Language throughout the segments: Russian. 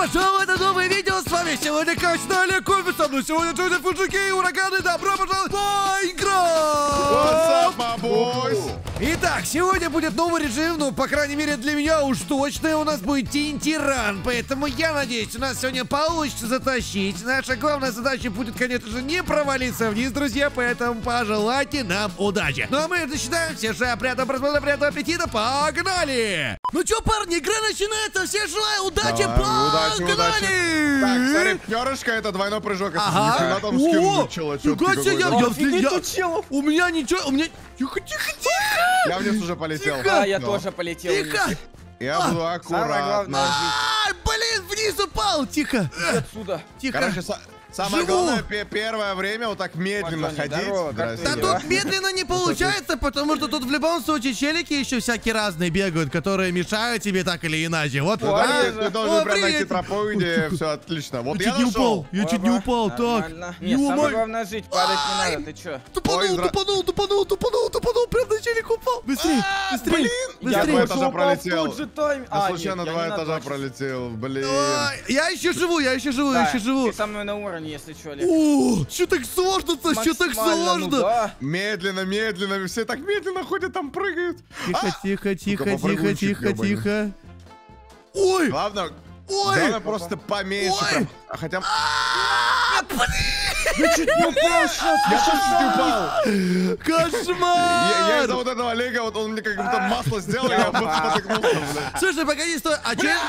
пожаловать на новое видео, с вами сегодня Качнали Кофе, со мной сегодня Джуди Фуджики и Ураганы, добро пожаловать в Майнкрафт! Итак, сегодня будет новый режим, ну, по крайней мере, для меня уж точно, у нас будет TNT-ран, поэтому я надеюсь, у нас сегодня получится затащить. Наша главная задача будет, конечно же, не провалиться вниз, друзья, поэтому пожелайте нам удачи. Ну, а мы начинаем, все же приятного просмотра, приятного аппетита, погнали! Ну чё, парни, игра начинается, все желаю удачи, погнали! Так, смотри, перышко, это двойной прыжок, если ага. ни хрена там скинуть У меня ничего, у меня... Тихо, тихо, тихо! Я вниз уже полетел. Да, я тоже полетел. Тихо! Я буду аккуратно. Блин, вниз упал! Тихо! Отсюда. Тихо! Короче, самое главное, первое время вот так медленно ходить. Да тут медленно не получается, потому что тут в любом случае челики еще всякие разные бегают, которые мешают тебе так или иначе. Вот, ты должен прям найти тропу, где все отлично. Вот я нашел. Я чуть не упал, так. Нет, самое главное жить, падать не надо, ты чё? Тупанул, прям на челик упал. Быстрее, быстрее, Я два этажа пролетел. Я Случайно два этажа пролетел, блин. Я еще живу, я еще живу. Ты со мной на уровне, если чё, Олег. О, что так сложно-то, что так сложно? Медленно, медленно, все так медленно ходят, там прыгают. Тихо. Ой! Главное просто поменьше. Хотя... Я чуть не упал сейчас. Я тоже чуть не упал. Кошмар! Я из-за вот этого Олега, вот он мне как будто масло сделал, я потыкнулся. Слушай, погоди, стой, а че?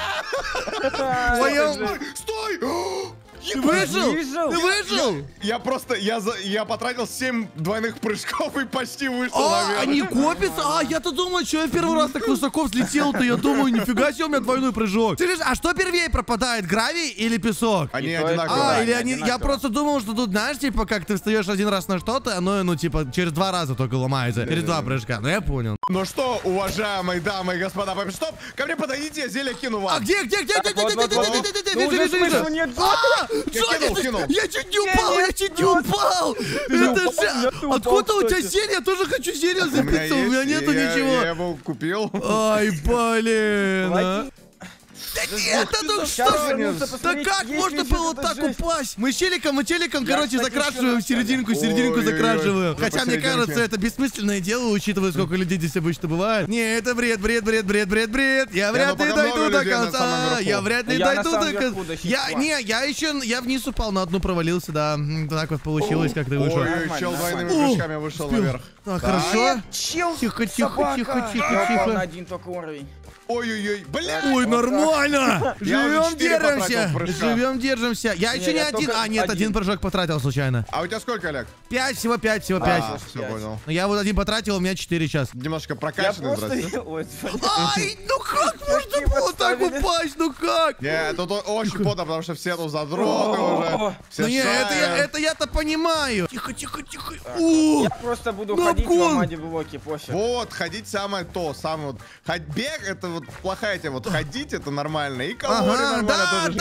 Стой! Ты выжил? Ты выжил? Я потратил 7 двойных прыжков и почти вышел наверх. Они копятся? Я-то думал, что я в первый раз так высоко взлетел-то. Я думаю, нифига себе, у меня двойной прыжок. Слышишь, а что первее пропадает, гравий или песок? Они одинаковые. Или они... Я просто думал, что тут, знаешь, типа, как ты встаешь один раз на что-то, оно, ну, типа, через 2 раза только ломается. Через 2 прыжка. Ну, я понял. Ну что, уважаемые дамы и господа, стоп, ко мне подойдите, я зелье кину вам. А где? Вижу. Кинул. Я чуть не упал, Это же... Откуда у тебя зелье? Я тоже хочу зелье запиться, у меня нету ничего. Я его купил. Ай, блин. Да нет, ну что ж, да как можно было так упасть? Мы челиком, короче, закрашиваем серединку закрашиваем. Хотя, мне кажется, это бессмысленное дело, учитывая, сколько людей здесь обычно бывает. Не, это бред. Я вряд ли дойду до конца. Я вряд ли дойду до конца. Я вниз упал, на одну провалился, да. Так вот получилось, как ты вышел. Ой, чел двойными прыжками вышел наверх. Так, хорошо. Тихо. Я упал на один только уровень. Ой-ой-ой, блин. Ой, нормально. Живем, держимся. Я еще не один. Нет, один прыжок потратил случайно. А у тебя сколько, Олег? 5, всего 5. Все понял. Я вот один потратил, у меня 4 сейчас. Немножко прокачанный, здрасте. Ай, ну как можно было так упасть? Ну как? Нет, тут очень плотно, потому что все тут задроты уже. Ну нет, это я-то понимаю. Тихо. Я просто буду ходить в ломаде блоки, пофиг. Вот, ходить самое то, самое вот. Бег, это вот плохая тема, вот ходить это нормально, и калории нормально тоже.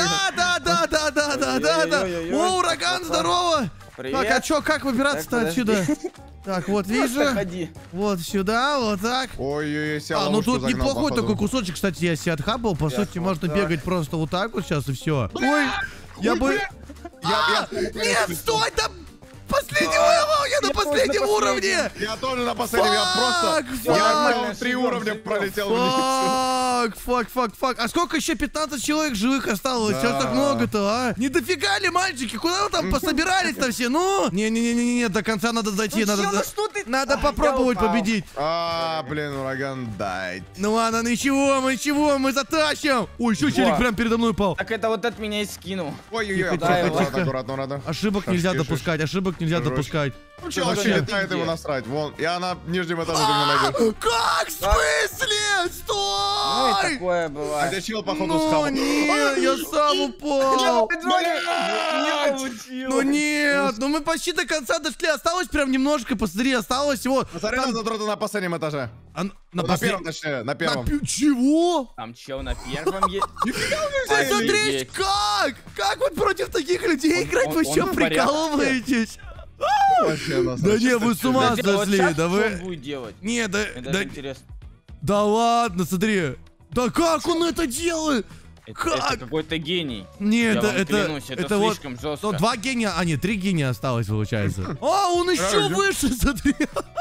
Да. О, ураган, здорово. Привет. Так, а чё, как выбираться-то отсюда? Так, вот вижу. Вот сюда, вот так. Ой-ой-ой, ну тут неплохой такой кусочек, кстати, я себе отхапал. По сути, можно бегать просто вот так вот сейчас и все. Ой, я бы... Нет, стой, там... Я на последнем уровне! Я тоже на последнем, я 3 уровня пролетел вниз. Фак. А сколько еще 15 человек живых осталось? Сейчас так много-то, а? Не дофига ли, мальчики? Куда вы там пособирались-то все? Ну? Не, до конца надо дойти. Надо попробовать победить. Блин, ураган, дай. Ну ладно, ничего, мы затащим. Ой, еще челик прям передо мной упал. Так это вот от меня и скинул. Ой-ой-ой, аккуратно. Ошибок нельзя допускать, Чел вообще летает, его насрать. Вон, я на нижнем этаже меня найду. Как? В смысле? Стой! Ну и такое бывает. А где чел, походу, схавал. Нет, я сам упал. Не получилось. Ну нет, ну мы почти до конца дошли. Осталось прям немножко, посмотри, осталось вот. Посмотри на задрота на последнем этаже. На первом, точнее, на первом. Чего? Там чел на первом есть. Посмотри, как? Как вот против таких людей играть? Вы что, прикалываетесь? Да не, вы с ума сошли, да вы... Что он будет делать? Не, да... Мне даже интересно. Да ладно, смотри. Да как он это делает? Это какой-то гений. Нет, Я вам клянусь, это вот слишком жестко. Ну, 2 гения, а нет, 3 гения осталось, получается. А, он еще выше, смотри.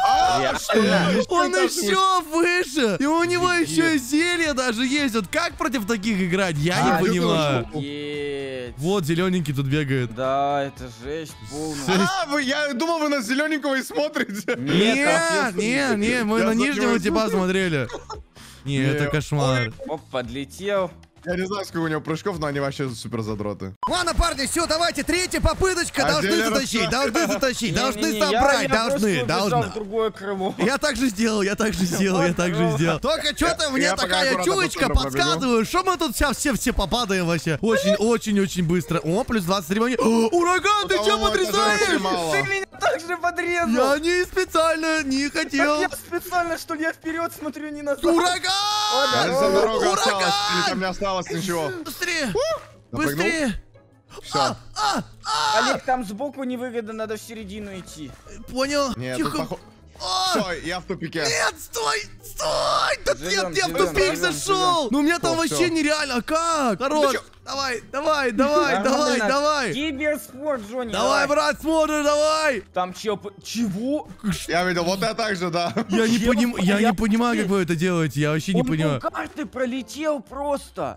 Он еще выше. И у него еще зелье даже есть. Вот как против таких играть? Я не понимаю. Вот зелененький тут бегает. Да, это жесть полная. Я думал, вы на зелененького и смотрите. Не, мы на нижнего типа смотрели. Не, это кошмар. Оп, подлетел. Я не знаю, сколько у него прыжков, но они вообще супер задроты. Ладно, парни, все, давайте, 3-я попыточка. Должны затащить, должны собрать, должны. В другое крыло. Я так же сделал. Только что-то мне такая чуечка подсказывает, что мы тут сейчас все попадаем вообще. Очень быстро. О, плюс 23 монет. Ураган, ты что потрясаешь? Ты меня так же подрезал. Я не специально, не хотел. Я специально, что я вперед смотрю, не назад. Ураган! Там не осталось ничего. Быстрее! Все. Олег, там сбоку невыгодно, надо в середину идти. Понял? Тихо. Все, я в тупике. Нет, стой! Да я в тупик зашел! Ну у меня там вообще нереально, как? Хорош! Давай! Киберспорт, Джонни. Давай, брат, смотрим, давай! Там чего? Я видел, вот это так же, да. Я не понимаю, как вы это делаете, я вообще не понимаю. Карты пролетел просто.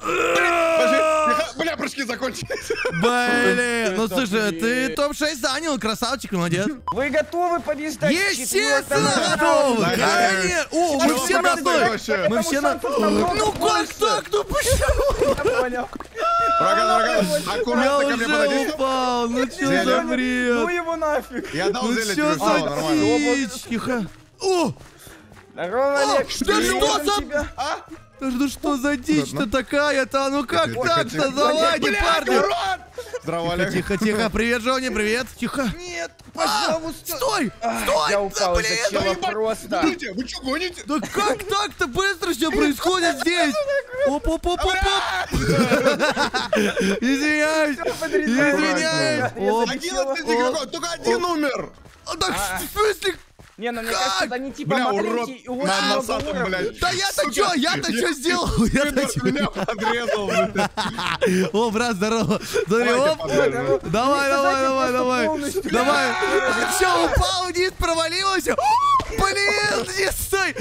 Бля, прыжки закончились. Блин, ну слушай, ты топ-6 занял, красавчик, молодец. Вы готовы побеждать? Естественно, готовы! Конечно! О, мы все на одной! Мы все на... Ну как так? Ну почему? Я понял. Ураган, аккуратно ко мне Я подойди. уже упал, ну чё за бред? Ну его нафиг. Я дал Ну зелье чё тебе, все, за нормально. дичь? Тихо. О! Здорово, Олег. Да что за... Тебя. Да что за дичь-то такая-то? Ну как Тихо, так-то? тихо. Давайте, парни! Здорово, Олег. Тихо, привет, Джонни, привет. Тихо. Нет, пожалуйста. Стой! Я упал Да, из-за чела просто. Подождите, вы что, гоните? Да как так-то быстро все происходит здесь? Оп. Извиняюсь. Оп. 11 игроков, только один умер. Так в смысле? Не, ну мне кажется, это они типа Бля, урод. маленькие и очень На много носатом, уровней. блядь. Да я-то что сделал? Меня подрезал, блядь. О, брат, здорово. Смотри, Давайте оп. подрезаем. Давай. Все, упал вниз, провалился. Блин, не стой.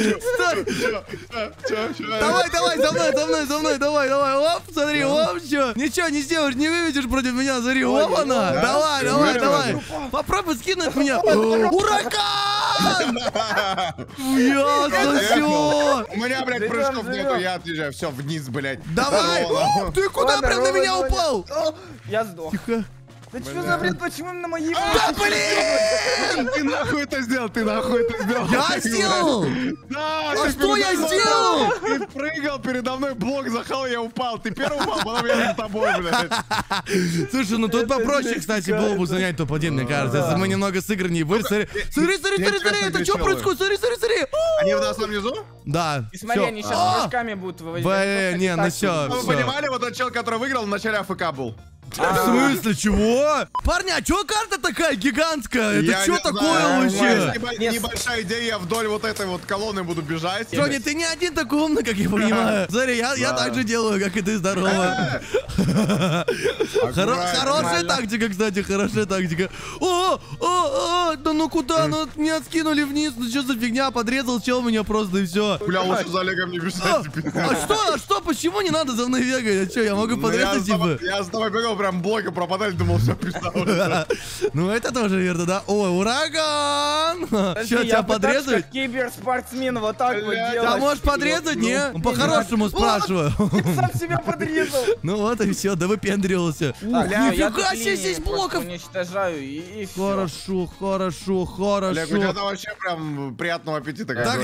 Давай, за мной, давай. Оп, смотри, оп, что? Ничего не сделаешь, не выведешь против меня, смотри, оп, она. Давай. Попробуй скинуть меня. Ураган! Ясно, все. У меня, блядь, прыжков нету, я отъезжаю. Все, вниз, блядь. Давай. Ты куда прям на меня упал? Я сдох. Тихо. Да что за бред, почему на моей... Да блин! Ты нахуй это сделал, Я сделал! Да, А что я сделал? Ты прыгал передо мной, блок захал, я упал. Ты первый упал, потом я за тобой, блядь. Слушай, ну тут попроще, кстати, было бы занять топ-1, мне кажется. Если мы немного сыграннее были. Смотри, это что происходит? Смотри. Они в нас там внизу? Да. И смотри, они сейчас прыжками будут вывозить. Блин, не, ну все. Вы понимали, вот тот чел, который выиграл, в начале АФК был. В смысле, чего? Парни, а чё карта такая гигантская? Это что такое вообще? Небольшая идея, я вдоль вот этой вот колонны буду бежать. Джонни, ты не один такой умный, как я понимаю. Смотри, я так же делаю, как и ты, здорово. Хорошая тактика, кстати, хорошая тактика. Да ну куда? Ну меня скинули вниз, ну что за фигня? Подрезал чел меня просто и все. Бля, лучше за Олегом не бежать. А что? Почему не надо за мной бегать? А что, я могу подрезать типа? Я с тобой бегал, прям блоки пропадали, думал, все, писал. Ну это тоже верно, да? Ой, ураган! Что, тебя подрезать? Киберспортсмен, вот так вот делать. Тебя можешь подрезать, не? По-хорошему спрашиваю. Сам себя подрезал. Ну вот и все, да выпендривался. Нифига себе, здесь блоков! Уничтожаю и все. Хорошо. Олег, у тебя там вообще прям приятного аппетита. Так,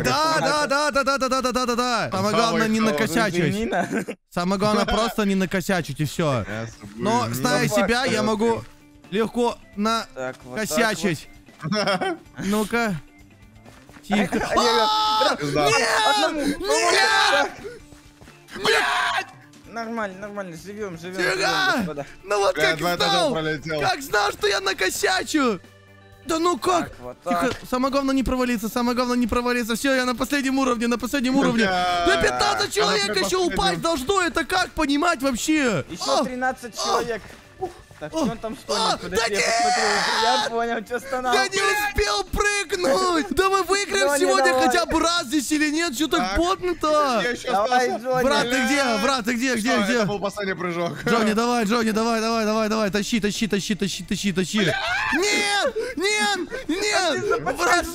да. Самое главное не накосячить. Самое главное просто не накосячить и все. Но, зная себя, я могу легко накосячить. Ну-ка. Тихо. Нет! Нормально, живем, Тихо! Ну вот как знал! Как знал, что я накосячу! Да ну как? Так, вот Тихо, так. самое главное не провалиться, самое главное не провалиться. Все, я на последнем уровне, на последнем уровне. Да 15 человек еще упасть должно, это как понимать вообще? Еще 13 человек. Так, что он там стонет? Подожди, я посмотрю. Я понял, что стонал. Я не успел прыгнуть! Да мы выиграем Джонни, сегодня давай. хотя бы раз здесь или нет? Что так Так. плотно-то? Я еще Давай, остался. Джонни. Брат, ты где? Брат, ты где? Где? Это Где? был последний прыжок. Джонни, давай, тащи. Нет! Брат,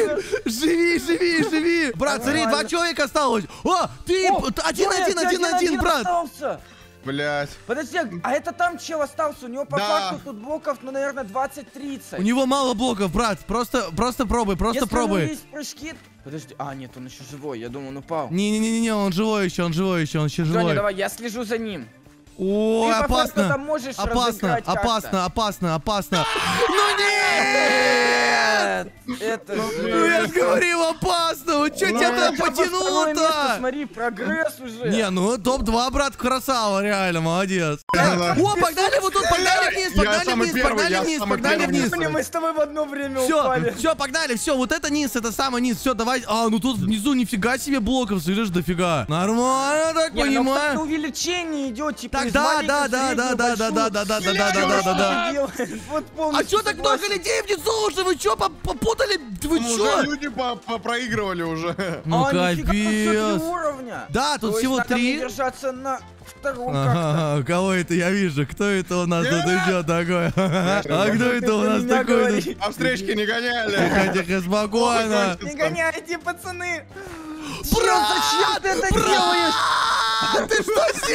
живи! Брат, смотри, 2 человека осталось. О, ты один, брат. Остался. Блять. Подожди, а это там чел остался? У него по Да. факту тут блоков, ну, наверное, 20-30. У него мало блоков, брат. Просто пробуй, Если у него пробуй. есть прыжки... Подожди, нет, он еще живой, я думал, он упал. Не, он живой еще, он еще Джонни, живой. давай, я слежу за ним. Ой, Ты по факту опасно. там можешь разыграть как-то. Опасно. Ну нет! Это Ну я же говорил, опасно! Вот что тебя там потянуло-то? Смотри, прогресс уже. Не, ну топ-2, брат, красава, реально, молодец. Да. О, погнали вот тут, погнали вниз, погнали вниз. Мы с тобой в одно время упали. Все, погнали, все, вот это низ, это самый низ, все, давай. Ну тут внизу нифига себе блоков, слышишь, дофига. Нормально, так Не, ну понимаю. увеличение идет, типа, Так, из да. маленькой в среднюю, большую. Вот А полностью чё так много согласен. людей внизу уже? Вы чё, попутали? Вы Уже чё? люди проигрывали уже. Ну Нифига, тут всё 3 капец. уровня. Да, тут То есть всего надо мне 3. держаться на втором как-то. Ага, кого это я вижу? Кто это у нас тут идет такой? А кто Ты это у про нас меня такой? говори. А встречки не гоняли. Тихо, спокойно. Не гоняйте, пацаны. Брат! Зачем ты это делаешь? Ты что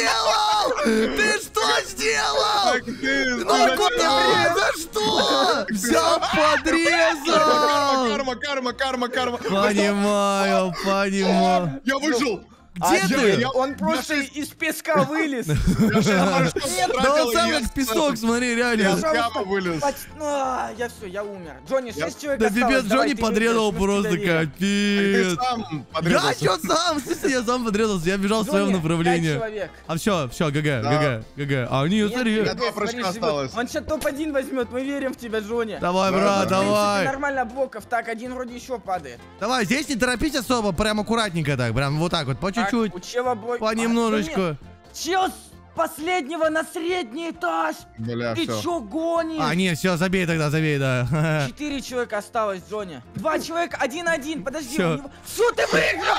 сделал? Так ты, Ну куда? За что? Взял, подрезал. Карма. Понимаю. Я выжил. Где ты? Он просто из песка вылез. Да он сам как песок, смотри, Я реально. прямо вылез. Я все, я умер. Джонни, 6 человек Да осталось. пипец, Давай, Джонни ты подрезал выиграешь, мы в просто тебя верим. Ты капец. сам Я подрезался. чё сам? В смысле, я сам подрезался, я бежал в своем Джонни, направлении. 5 человек. А все, ГГ. А они, смотри. Я 2 прыжка осталось. Он сейчас топ-1 возьмет, мы верим в тебя, Джонни. Давай, Да, брат, да. В принципе, давай. нормально блоков. Так, один вроде еще падает. Давай, здесь не торопись особо, прям аккуратненько так, прям вот так вот, по Так, чуть-чуть, у чела блок... понемножечку. Чел с последнего на средний этаж. Бля, Ты все. чё гонишь? Не, все, забей, да. 4 человека осталось, Джонни. 2 человека, 1-1. Подожди, Всё. у него... Что ты выиграл?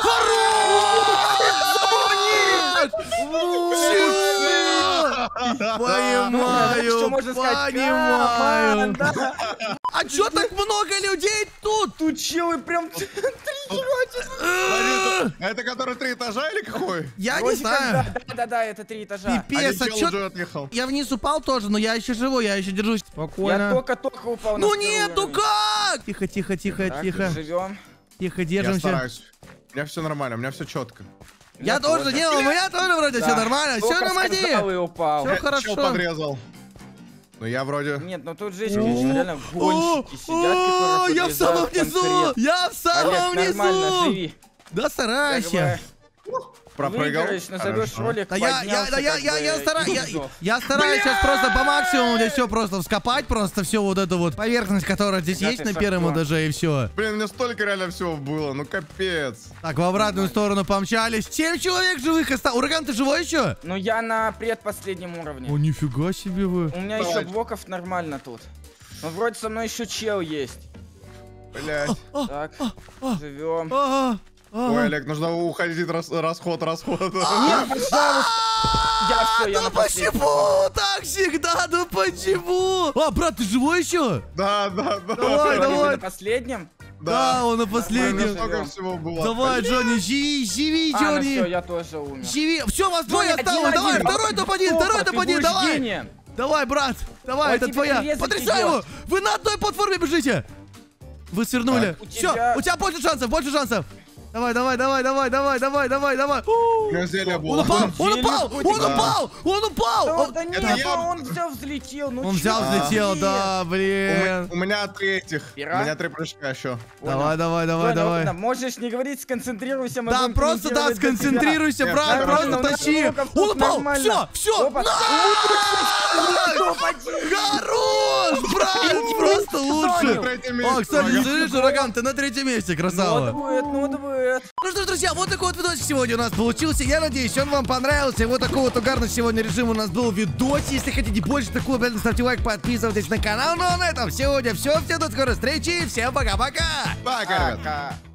Понимаю, Что можно сказать? понимаю. Команда. А чё так много людей тут? Тут челы прям... А это который 3 этажа или какой? Я не Вроде знаю. как да, это 3 этажа. Пипец, а Один чел чё... уже отъехал. Я вниз упал тоже, но я еще живой, я еще держусь. Я Спокойно. только-только упал на Ну второй нет, ну уровень. как? Тихо. Так, живем. Тихо, Я держимся. стараюсь. У меня все нормально, у меня все четко. Я тоже делал, но я тоже вроде все нормально. Все Только нормально. сказал и упал. Всё хорошо. Чел подрезал. Но я вроде... Нет, ну тут же реально гонщики сидят, О, которые я в самом подрезают низу! конкретно. Я в самом Олег, нормально, низу! живи. Да старайся! Пропрыгал. Выиграешь, назовешь Хорошо. ролик, Да я стараюсь сейчас просто по максимуму здесь все просто вскопать, просто всю вот эту вот поверхность, которая здесь Да есть ты на что? первом этаже, и все. Блин, у меня столько реально всего было, ну капец. Так, в обратную сторону помчались. 7 человек живых осталось. Ураган, ты живой еще? Ну я на предпоследнем уровне. О, нифига себе вы. У меня Давай. еще блоков нормально тут. Ну вроде со мной еще чел есть. Блять. Так, живем. Ой, Олег, нужно уходить, расход. Нет, пожалуйста. Я все, я Ну на последнем. почему? Так всегда, ну почему? Брат, ты живой еще? Да. Давай, Джонни, вы давай. на последнем? Да, он на У меня последнем. столько всего было. Давай, Джонни, живи, Ну все, Джонни. я тоже умер. Живи. Все, вас двое Джонни, осталось. Давай, 1-1. второй топ-1, Топа, второй ты топ-1, будешь давай. гением. Давай, брат, давай, Ой, это тебе твоя. резать Потрясай идёт. его. Вы на одной платформе бежите. Вы свернули. Так, у Все, тебя- у тебя больше шансов, больше шансов. Давай, давай, давай, давай, давай, давай, давай, давай. Зелье было. Он упал! Да нет, он все взлетел. Он взял, взлетел, да, блин. У меня 3 этих. У меня 3 прыжка еще. Давай, давай, давай, давай. Можешь не говорить, сконцентрируйся. Да, просто, да, сконцентрируйся, брат, просто тащи. Он упал, все. Хорош, брат, просто лучше. О, кстати, смотри, Ураган, ты на 3-м месте, красава. Ну, дуэт. Ну что ж, друзья, вот такой вот видосик сегодня у нас получился. Я надеюсь, он вам понравился. Вот такой вот угарный сегодня режим у нас был в видосе. Если хотите больше такого, обязательно ставьте лайк, подписывайтесь на канал. Ну а на этом сегодня все. Всем до скорой встречи. Всем пока-пока. Пока, ребят.